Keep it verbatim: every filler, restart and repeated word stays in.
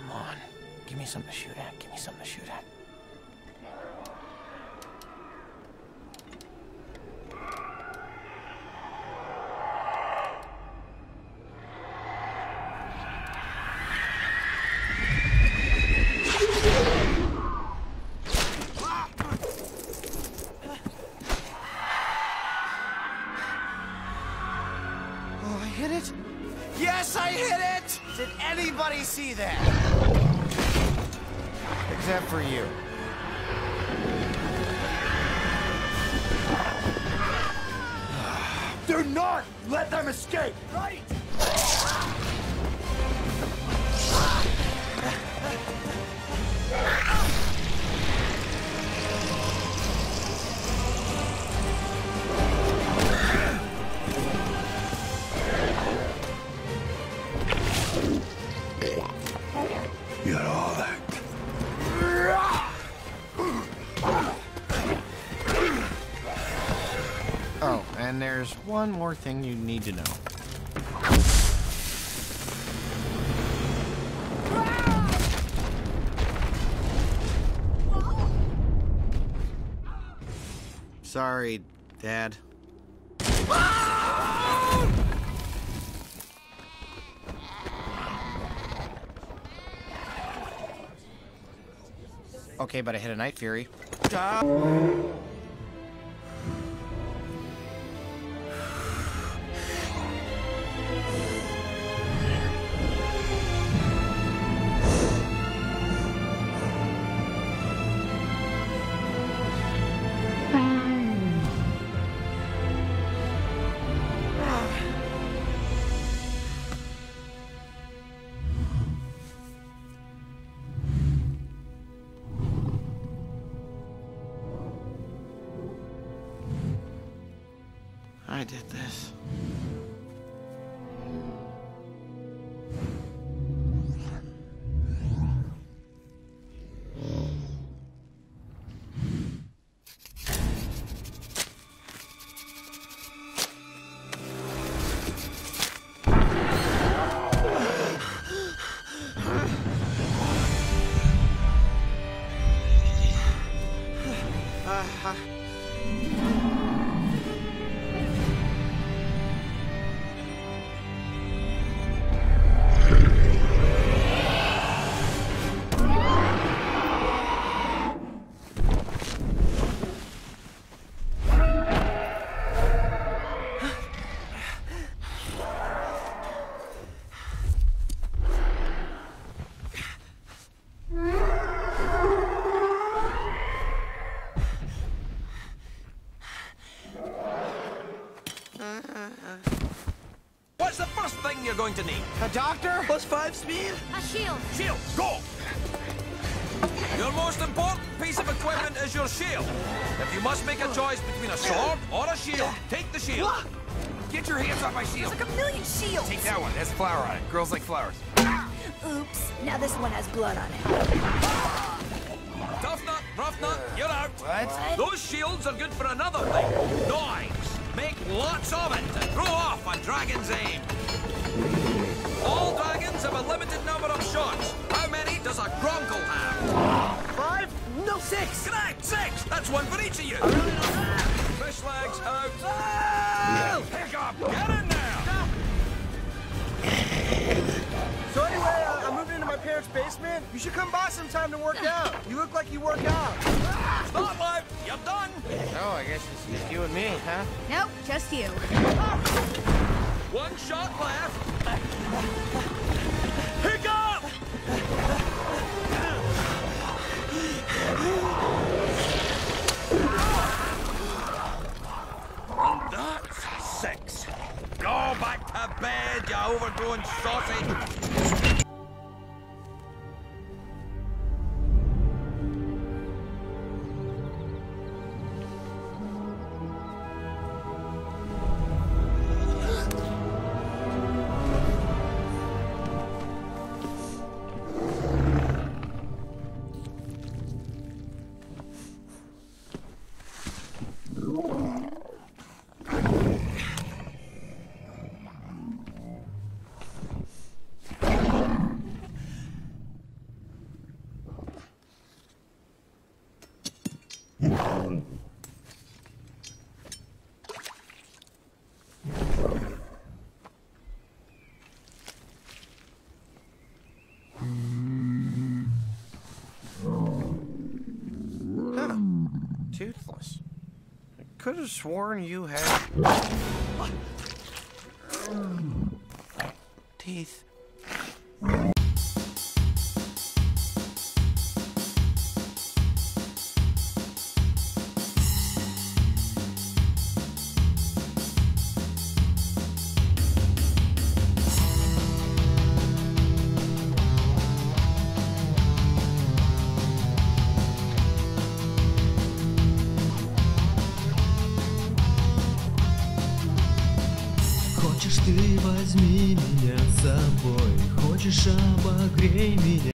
Come on. Give me something to shoot at. Give me something to shoot at. Oh, I hit it? Yes, I hit it! Did anybody see that? Except for you. Do not let them escape! Right! You're all that. Oh, and there's one more thing you need to know. Sorry, Dad. Okay, but I hit a Night Fury. I did this. Uh, What's the first thing you're going to need? a doctor? Plus five speed? A shield. Shield, go! Your most important piece of equipment is your shield. If you must make a choice between a sword or a shield, take the shield. Get your hands off my shield! There's like a million shields. Take that one. It has flour on it. Girls like flowers. Oops. Now this one has blood on it. Tough nut, rough nut, you're out. What? What? Those shields are good for another thing. Knives. Make lots of it to throw off a dragon's aim. All dragons have a limited number of shots. How many does a Gronkle have? Five? No, six! Correct, six! That's one for each of you. Fish legs out. Oh! Pick up! Get in there! So anyway, uh, I'm moving into my parents' basement. You should come by sometime to work out. You look like you work out. Stop life! You're done! Oh, I guess it's just you and me, huh? Nope, just you. One shot left. Pick up! And that's six. Go back to bed, you overgrown sausage. could have sworn you had... Teeth. Хочешь, ты возьми меня с собой, хочешь, обогрей меня.